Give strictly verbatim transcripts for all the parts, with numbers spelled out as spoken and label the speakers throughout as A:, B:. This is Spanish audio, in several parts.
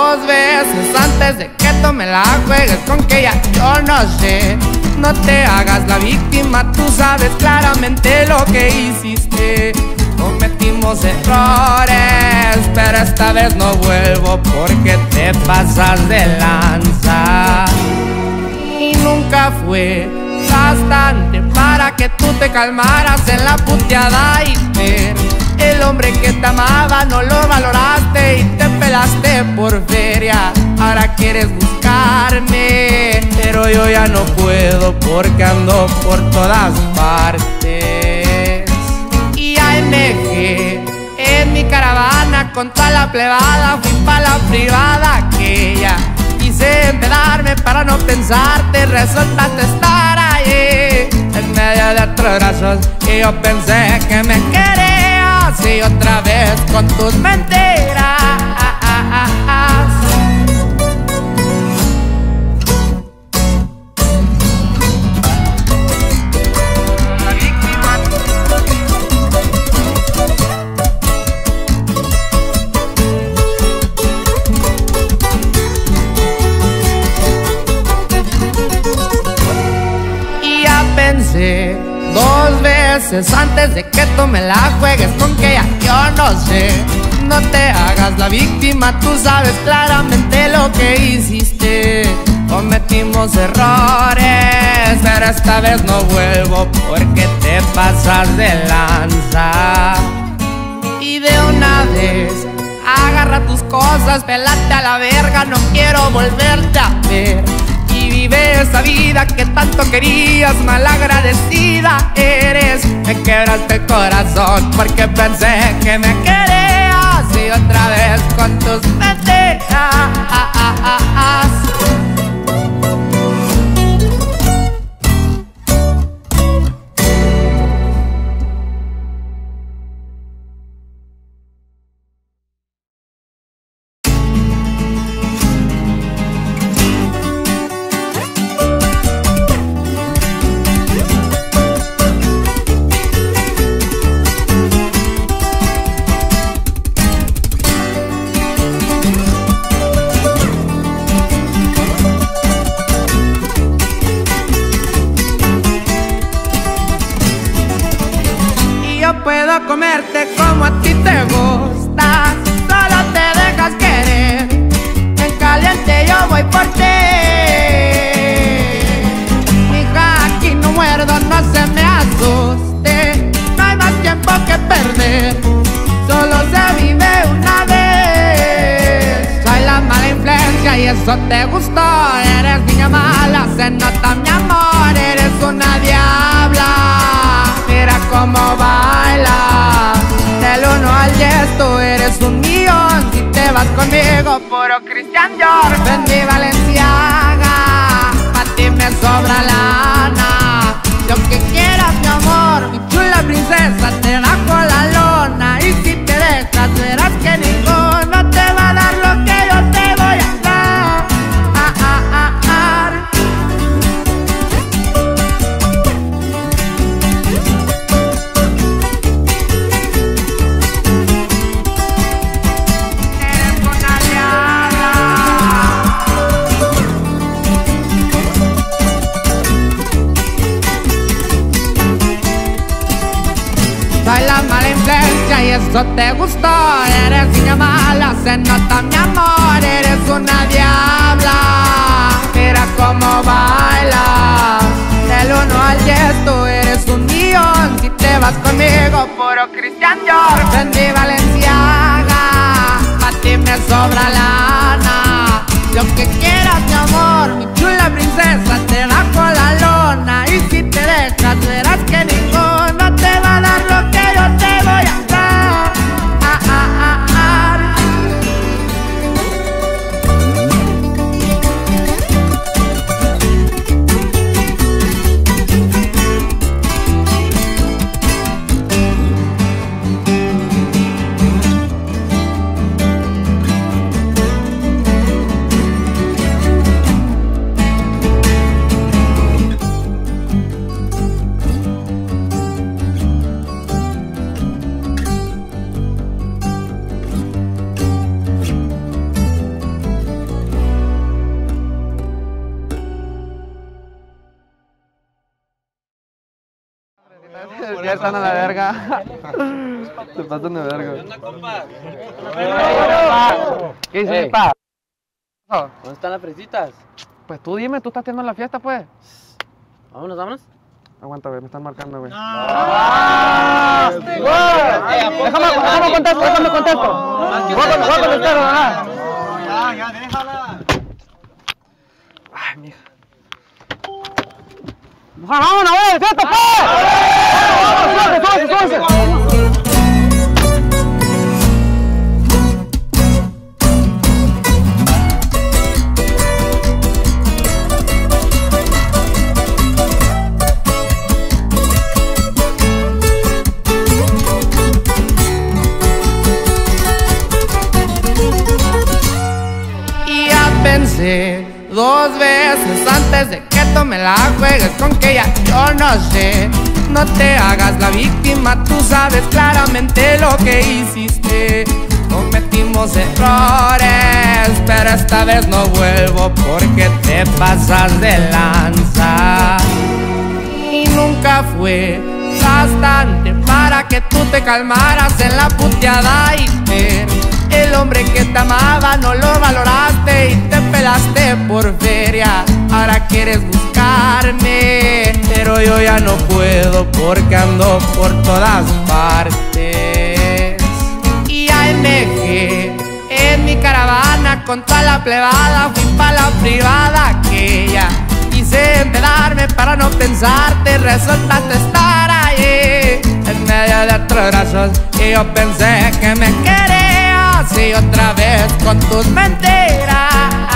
A: dos veces antes de que tú me la juegues con que ya yo no sé. No te hagas la víctima, tú sabes claramente lo que hiciste. Cometimos errores, pero esta vez no vuelvo porque te pasas de lanza. Y nunca fue bastante para que tú te calmaras en la puteada y ver. El hombre que te amaba no lo valoraste y te pelaste por feria. Ahora quieres buscarme, pero yo ya no puedo porque ando por todas partes. Y A M G en mi caravana con toda la plebada fui pa' la privada aquella. Quise empedarme para no pensarte, resultaste estar ahí en medio de otros brazos y yo pensé que me querías. Y otra vez con tus mentiras. Y ya pensé dos veces antes de que tú me la juegues con que ya yo no sé. No te hagas la víctima, tú sabes claramente lo que hiciste. Cometimos errores, pero esta vez no vuelvo porque te pasas de lanza. Y de una vez agarra tus cosas, pelate a la verga, no quiero volverte a ver. Y vive esa vida que tanto querías, malagradecida eres. Me quebraste el corazón porque pensé que me querías. Y otra vez con tus mentiras. Puedo comerte como a ti te gusta, solo te dejas querer. En caliente yo voy por ti. Mija, aquí no muerdo, no se me asuste. No hay más tiempo que perder, solo se vive una vez. Soy la mala influencia y eso te gustó. Eres niña mala, se nota mi amor. Eres una diabla, mira cómo baila. Del uno al diez tú eres un millón. Si te vas conmigo, puro Christian Dior. Vendí Valenciaga, pa' ti me sobra lana. Lo que quieras, mi amor, mi chula princesa, te bajo la lona. Y si te dejas, verás que ninguno te va a dar lo que yo te voy a dar. Ah, ah, ah, ah. Soy la mala influencia y eso te gustó. Eres niña mala, se nota mi amor. Eres una diabla, mira cómo baila. Del uno al diez tú eres un millón. Si te vas conmigo, puro Christian Dior. Vendí Valenciaga, pa' ti me sobra lana. Lo que quieras, mi amor, mi chula princesa, te bajo la lona. Y si te dejas, verás que ninguno te va a dar lo que yo te voy a dar. Ah, ah, ah, ah.
B: están a la verga. Se pasan de verga. ¿Qué dices, pa?
C: ¿Dónde están las fresitas?
B: Pues tú dime, tú estás teniendo la fiesta, pues.
C: Vámonos, vámonos.
B: Aguanta, güey, me están marcando, güey.
C: ¡Ah!
B: Déjame, déjame contesto, déjame contesto. Voy a contestar, ¿verdad?
D: Ya, ya, déjala.
B: Ay, mija. ¡Vámonos, güey! ¡Fiesta, pues! ¡Súbase, súbase, súbase!
A: Pensé dos veces antes de que tú me la juegues con que ya yo no sé. No te hagas la víctima, tú sabes claramente lo que hiciste. Cometimos errores, pero esta vez no vuelvo porque te pasas de lanza. Y nunca fue bastante para que tú te calmaras en la puteada y ver. El hombre que te amaba no lo valoraste y te pelaste por feria. Ahora quieres buscarme, pero yo ya no puedo porque ando por todas partes. Y A M G en mi caravana con toda la plebada fui pa' la privada aquella. Quise empedarme para no pensarte, resultaste estar ahí en medio de otros brazos y yo pensé que me querías. Y otra vez con tus mentiras.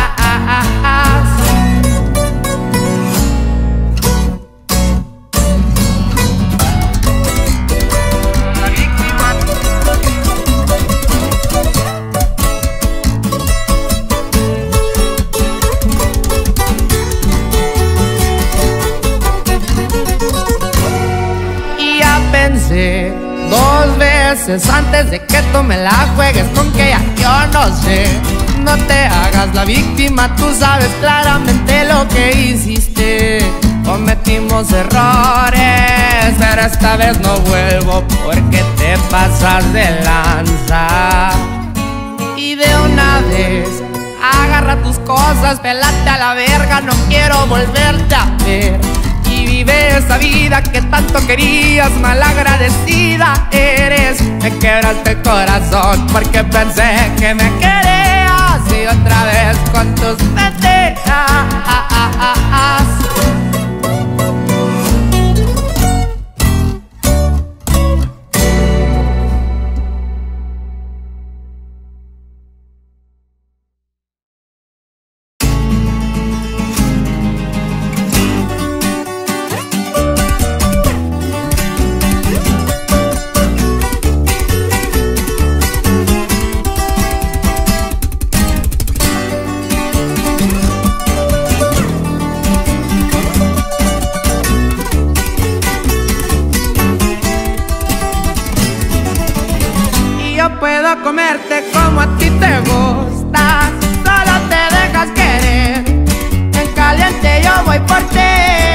A: Y ya pensé dos veces antes de que tú me la juegues con que ya yo no sé. No te hagas la víctima, tú sabes claramente lo que hiciste. Cometimos errores, pero esta vez no vuelvo porque te pasas de lanza. Y de una vez agarra tus cosas, pelate a la verga, no quiero volverte a ver. Y vive esa vida que tanto querías, malagradecida eres. Me quebraste el corazón porque pensé que me querías. Y otra vez con tus mentiras. Yo puedo comerte como a ti te gusta, solo te dejas querer. En caliente yo voy por ti.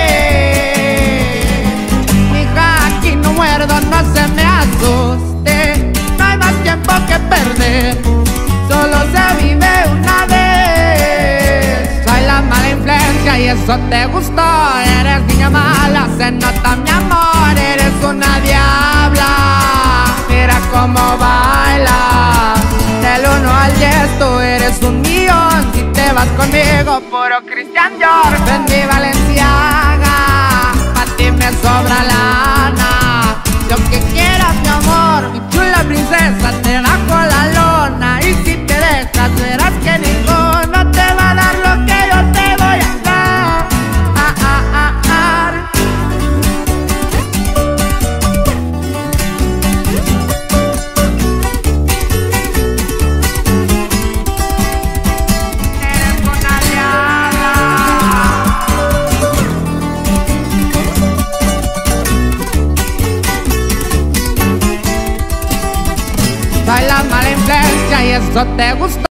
A: Mija, aquí no muerdo, no se me asuste. No hay más tiempo que perder, solo se vive una vez. Soy la mala influencia y eso te gustó. Eres niña mala, se nota mi amor. Eres una diabla, mira cómo baila. Del uno al diez tú eres un millón. Si te vas conmigo, puro Christian Dior. Ven mi Valenciaga, pa' ti me sobra lana. Lo que quieras, mi amor, mi chula princesa, te bajo la lona. Y si te dejas, verás que ninguno te va a dar lo que yo te voy a dar. Ah, ah, ah, ah. Eres una diabla. Soy la mala influencia y eso te gustó.